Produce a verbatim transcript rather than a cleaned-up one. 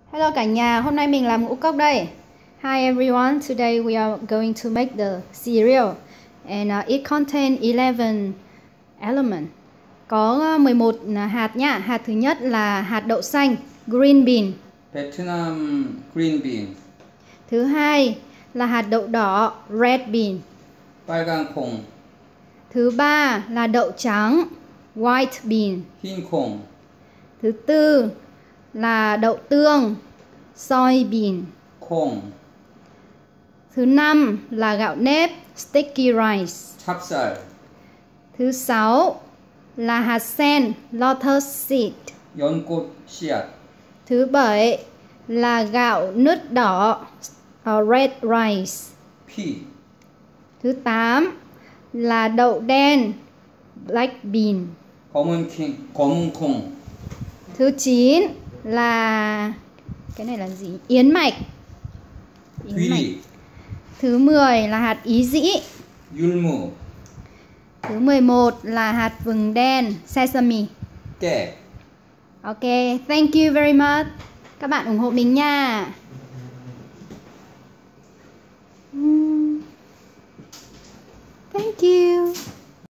Hello cả nhà, hôm nay mình làm ngũ cốc đây. Hi everyone, today we are going to make the cereal and uh, it contains eleven elements. Có mười một hạt nhá. Hạt thứ nhất là hạt đậu xanh, green bean. Vietnam green bean. Thứ hai là hạt đậu đỏ, red bean. 빨간 콩. Thứ ba là đậu trắng, white bean. 흰 콩. Thứ tư là đậu tương, soybean. 콩. Thứ năm là gạo nếp, sticky rice. 찹쌀. Thứ sáu là hạt sen, lotus seed. 연꽃 씨앗. Thứ bảy là gạo nứt đỏ, uh, red rice. 피. Thứ tám là đậu đen, black bean. 검은 킹, 검은 콩. Thứ chín là cái này là gì? Yến mạch. Yến mạch. 귀리. Thứ mười là hạt ý dĩ. 율무. Thứ mười một là hạt vừng đen, sesame. 깨. Ok, thank you very much. Các bạn ủng hộ mình nha.